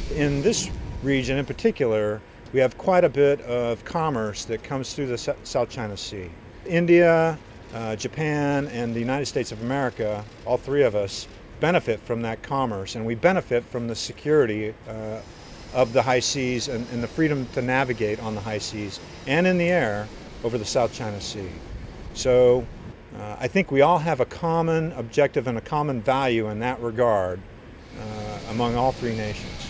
In this region in particular, we have quite a bit of commerce that comes through the South China Sea. India, Japan, and the United States of America, all three of us, benefit from that commerce, and we benefit from the security of the high seas and the freedom to navigate on the high seas and in the air over the South China Sea. So I think we all have a common objective and a common value in that regard among all three nations.